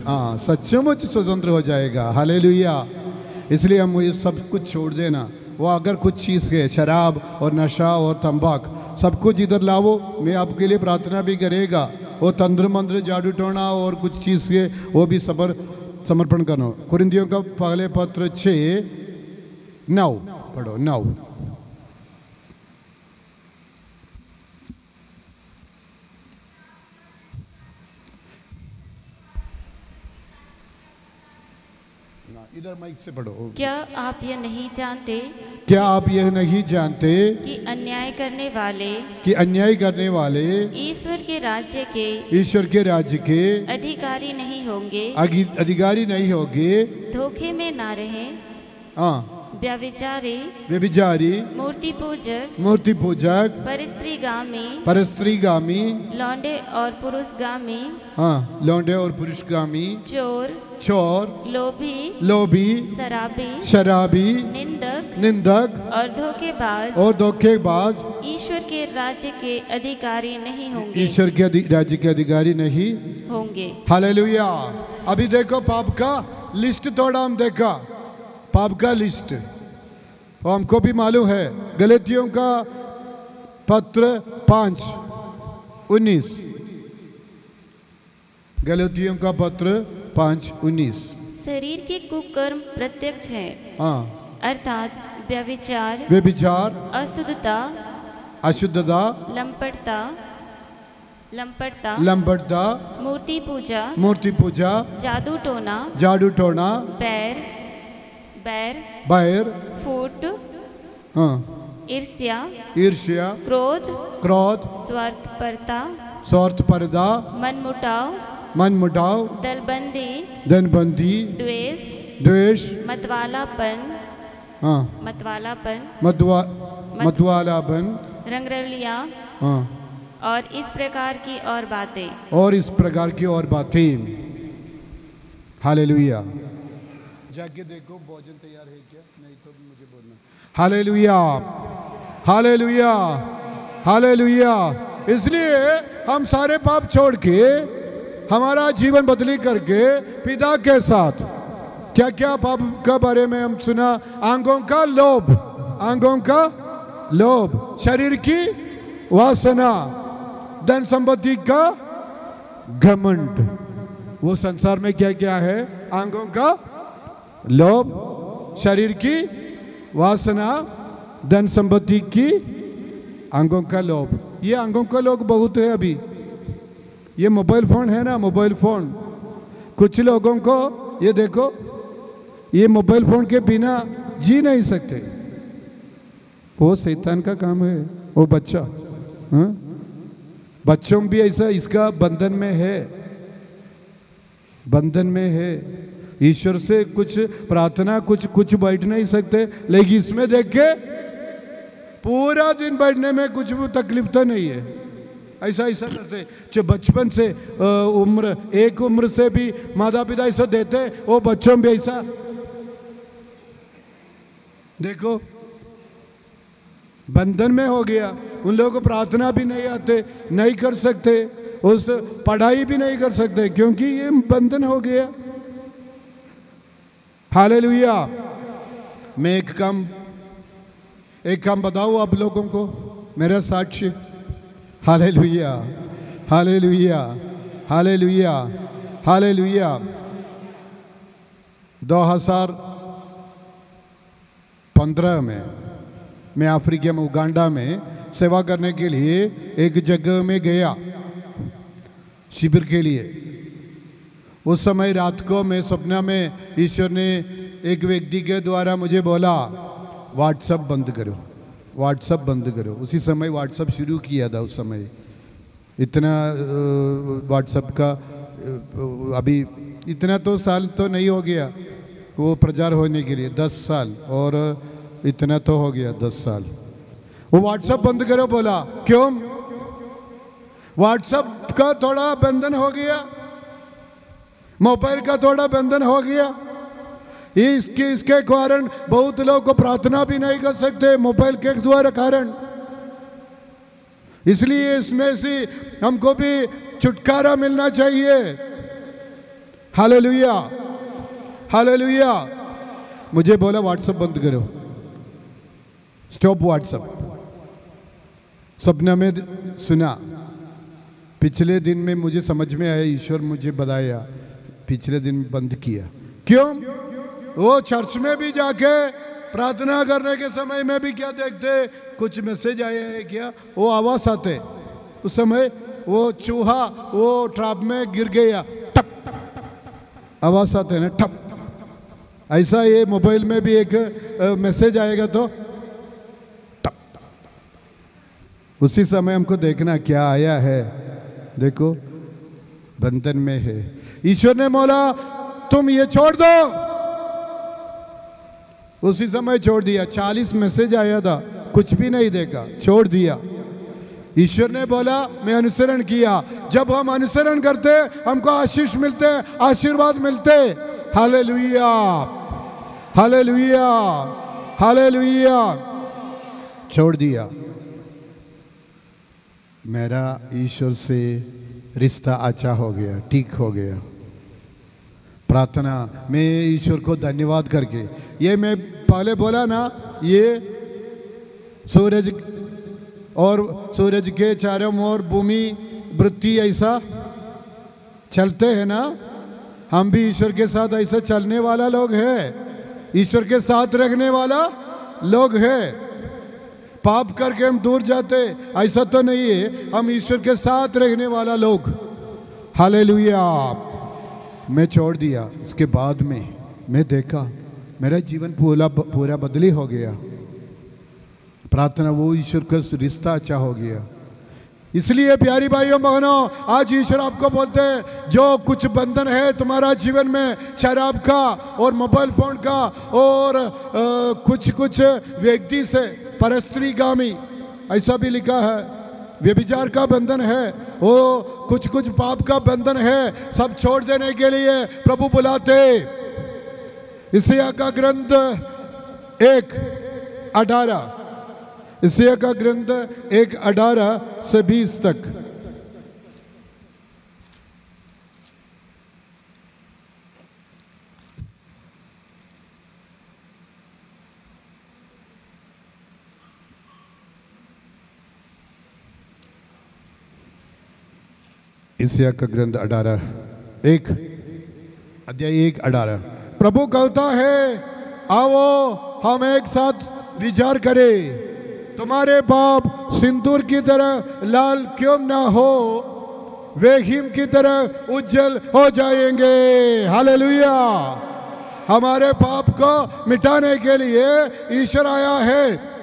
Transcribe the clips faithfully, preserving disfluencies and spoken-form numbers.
हाँ सचमुच स्वतंत्र हो जाएगा। हालेलुया। इसलिए हम ये सब कुछ छोड़ देना। वो अगर कुछ चीज़ है, शराब और नशा और तंबाक, सब कुछ इधर लाओ। मैं आपके लिए प्रार्थना भी करेगा। वो तंत्र मंत्र जादू टोना और कुछ चीज़ है वो भी समर समर्पण करना। कुरिन्थियों का पहले पत्र छः नौ पढ़ो। नौ इधर माइक से पढ़ो। क्या आप यह नहीं जानते क्या आप यह नहीं जानते कि अन्याय करने वाले कि अन्याय करने वाले ईश्वर के राज्य के ईश्वर के राज्य के अधिकारी नहीं होंगे, अधिकारी नहीं होंगे। धोखे में ना रहे, हाँ व्यभिचारी, व्यभिचारी, मूर्ति पूजक, मूर्ति पूजक, परस्त्रीगामी, परस्त्रीगामी, लौंडे और पुरुषगामी, हाँ लौंडे और पुरुषगामी, चोर, चोर, लोभी, लोभी, शराबी, शराबी, निंदक, निंदक और धोखेबाज और धोखेबाज ईश्वर के राज्य के अधिकारी नहीं होंगे। ईश्वर के राज्य के अधिकारी नहीं होंगे। हालेलुया। अभी देखो पाप का लिस्ट थोड़ा हम देखा, पाप का लिस्ट और हमको भी मालूम है। गलतियों का पत्र पाँच उन्नीस, गलतियों का पत्र पाँच उन्नीस। शरीर के कुकर्म प्रत्यक्ष है, हाँ अर्थात व्यभिचार, व्यभिचार, अशुद्धता, अशुद्धता, लंपटता, लंपटता, लंपटता, मूर्ति पूजा, मूर्ति पूजा, जादू टोना, जादू टोना, बैर, बैर, बैर, फूट, हाँ ईर्ष्या, ईर्ष्या, क्रोध, क्रोध, स्वार्थपरता, स्वार्थपरता, मनमुटाव, मनमुटाव, दलबंदी, धनबंदी, द्वेष, द्वेष, मतवालापन, हाँ मतवालापन, मधुआ मतवालापन, रंगरलियां, हाँ और इस प्रकार की और बातें और इस प्रकार की और बातें। हालेलुया। जाके देखो भोजन तैयार है क्या, नहीं तो मुझे बोलना। Hallelujah, hallelujah, hallelujah. इसलिए हम सारे पाप छोड़ के हमारा जीवन बदली करके पिता के साथ क्या क्या पाप का बारे में हम सुना। आंखों का लोभ, आंखों का लोभ, शरीर की वासना, धन संपत्ति का घमंड। वो संसार में क्या क्या है? आंखों का लोभ, शरीर की वासना, धन संपत्ति की आंखों का लोभ। ये आंखों का लोभ बहुत है अभी। ये मोबाइल फोन है ना, मोबाइल फोन, कुछ लोगों को ये देखो, ये मोबाइल फोन के बिना जी नहीं सकते। वो शैतान का काम है। वो बच्चा, हाँ? बच्चों भी ऐसा इसका बंधन में है, बंधन में है। ईश्वर से कुछ प्रार्थना, कुछ कुछ बैठ नहीं सकते, लेकिन इसमें देख के पूरा दिन बैठने में कुछ भी तकलीफ तो नहीं है। ऐसा ऐसा करते जो बचपन से उम्र, एक उम्र से भी माता पिता ऐसा देते, वो बच्चों भी ऐसा। देखो बंधन में हो गया। उन लोगों को प्रार्थना भी नहीं आते, नहीं कर सकते, उस पढ़ाई भी नहीं कर सकते, क्योंकि ये बंधन हो गया। हालेलुया। मैं एक काम एक काम बताऊं आप लोगों को, मेरा साक्ष्य। Hallelujah, hallelujah, hallelujah, hallelujah. दो हजार पंद्रह में मैं अफ्रीका में उगांडा में सेवा करने के लिए एक जगह में गया, शिविर के लिए। उस समय रात को मैं सपना में ईश्वर ने एक व्यक्ति के द्वारा मुझे बोला, व्हाट्सएप बंद करो, व्हाट्सएप बंद करो। उसी समय व्हाट्सएप शुरू किया था। उस समय इतना व्हाट्सएप का अभी इतना तो साल तो नहीं हो गया वो प्रचार होने के लिए, दस साल और इतना तो हो गया, दस साल। वो व्हाट्सएप बंद करो बोला। क्यों? व्हाट्सएप का थोड़ा बंधन हो गया, मोबाइल का थोड़ा बंधन हो गया। इसके इसके कारण बहुत लोग को प्रार्थना भी नहीं कर सकते मोबाइल के द्वारा कारण। इसलिए इसमें से हमको भी छुटकारा मिलना चाहिए। Hallelujah, hallelujah. मुझे बोला व्हाट्सएप बंद करो, स्टॉप व्हाट्सएप। सपना में सुना, पिछले दिन में मुझे समझ में आया, ईश्वर मुझे बताया, पिछले दिन बंद किया। क्यों? वो चर्च में भी जाके प्रार्थना करने के समय में भी क्या देखते, कुछ मैसेज आया है क्या, वो आवाज आते। उस समय वो चूहा वो ट्रैप में गिर गया, टप आवाज आते ना, टप। ऐसा ये मोबाइल में भी एक मैसेज आएगा तो टप। उसी समय हमको देखना क्या आया है, देखो बंधन में है। ईश्वर ने बोला तुम ये छोड़ दो, उसी समय छोड़ दिया। चालीस मैसेज आया था, कुछ भी नहीं देखा, छोड़ दिया। ईश्वर ने बोला मैं अनुसरण किया। जब हम अनुसरण करते हमको आशीष मिलते, आशीर्वाद मिलते। Hallelujah, hallelujah, hallelujah. छोड़ दिया। मेरा ईश्वर से रिश्ता अच्छा हो गया, ठीक हो गया। प्रार्थना में ईश्वर को धन्यवाद करके, ये मैं पहले बोला ना, ये सूरज और सूरज के चारों ओर भूमि वृत्ति ऐसा चलते हैं ना, हम भी ईश्वर के साथ ऐसा चलने वाला लोग है, ईश्वर के साथ रखने वाला लोग है। पाप करके हम दूर जाते ऐसा तो नहीं है, हम ईश्वर के साथ रहने वाला लोग। हालेलुया। मैं छोड़ दिया, इसके बाद में मैं देखा मेरा जीवन पूरा पूरा बदली हो गया। प्रार्थना वो ईश्वर का रिश्ता अच्छा हो गया। इसलिए प्यारी भाइयों बहनों, आज ईश्वर आपको बोलते हैं जो कुछ बंधन है तुम्हारा जीवन में, शराब का और मोबाइल फोन का और आ, कुछ कुछ व्यक्ति से परस्त्रीगामी, ऐसा भी लिखा है, व्यभिचार का बंधन है, वो कुछ कुछ पाप का बंधन है, सब छोड़ देने के लिए प्रभु बुलाते। यशायाह का ग्रंथ एक अठारह, यशायाह का ग्रंथ एक अठारह से बीस तक। यशायाह का ग्रंथ अठारह एक अध्याय एक अठारह। प्रभु कहता है आओ हम एक साथ विचार करें, तुम्हारे पाप सिंदूर की तरह लाल क्यों ना हो, वे हिम की तरह उज्जवल हो जाएंगे। हालेलुया। हमारे पाप को मिटाने के लिए ईश्वर आया है।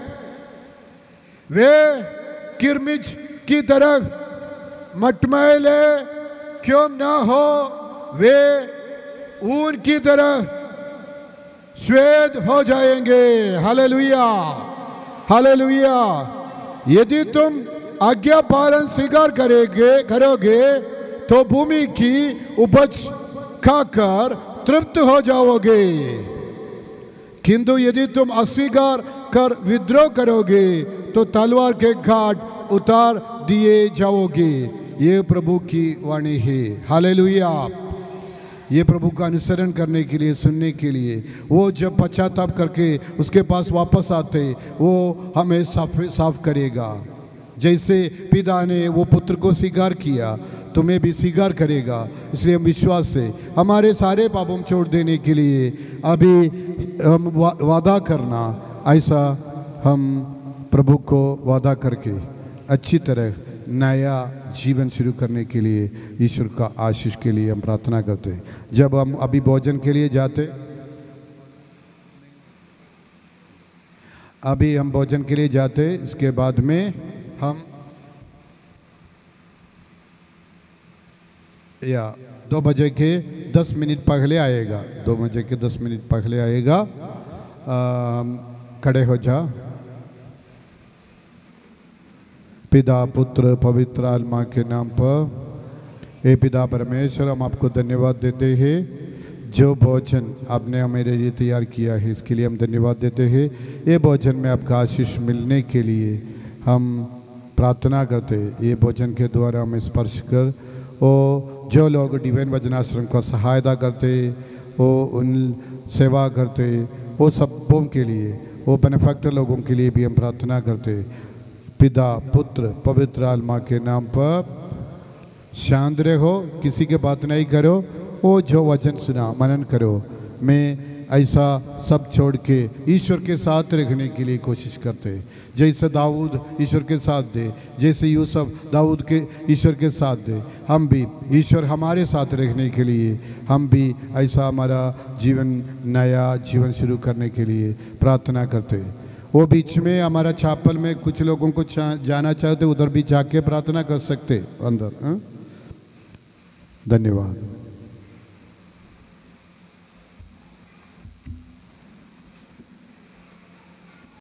वे किरमिज की तरह मटमैले क्यों ना हो, वे ऊन की तरह श्वेत हो जाएंगे। Hallelujah, hallelujah. यदि तुम आज्ञा पालन स्वीकार करेंगे करोगे तो भूमि की उपज खाकर तृप्त हो जाओगे, किंतु यदि तुम अस्वीकार कर विद्रोह करोगे तो तलवार के घाट उतार दिए जाओगे। ये प्रभु की वाणी है। हालेलुया। ये प्रभु का अनुसरण करने के लिए, सुनने के लिए, वो जब पश्चाताप करके उसके पास वापस आते वो हमें साफ साफ करेगा। जैसे पिता ने वो पुत्र को स्वीकार किया तुम्हें भी स्वीकार करेगा। इसलिए हम विश्वास से हमारे सारे पापों छोड़ देने के लिए अभी हम वा, वादा करना, ऐसा हम प्रभु को वादा करके अच्छी तरह नया जीवन शुरू करने के लिए ईश्वर का आशीष के लिए हम प्रार्थना करते हैं। जब हम अभी भोजन के लिए जाते, अभी हम भोजन के लिए जाते, इसके बाद में हम या दो बजे के दस मिनट पहले आएगा, दो बजे के दस मिनट पहले आएगा। आ, खड़े हो जा। पिता पुत्र पवित्र आत्मा के नाम पर, हे पिता परमेश्वर, हम आपको धन्यवाद देते हैं जो भोजन आपने हमारे लिए तैयार किया है, इसके लिए हम धन्यवाद देते हैं। ये भोजन में आपका आशीष मिलने के लिए हम प्रार्थना करते हैं। ये भोजन के द्वारा हमें स्पर्श कर वो जो लोग डिवाइन वचनाश्रम को सहायता करते, वो उन सेवा करते, वो सबों के लिए, वो बेनिफैक्टर लोगों के लिए भी हम प्रार्थना करते। पिता पुत्र पवित्र आत्मा के नाम पर शांत रहो, किसी के बात नहीं करो, वो जो वचन सुना मनन करो। मैं ऐसा सब छोड़ के ईश्वर के साथ रहने के लिए कोशिश करते, जैसे दाऊद ईश्वर के साथ दे, जैसे यूसुफ दाऊद के ईश्वर के साथ दे, हम भी ईश्वर हमारे साथ रहने के लिए, हम भी ऐसा हमारा जीवन नया जीवन शुरू करने के लिए प्रार्थना करते। वो बीच में हमारा छापल में कुछ लोगों को जाना चाहते, उधर भी जाके प्रार्थना कर सकते अंदर। धन्यवाद।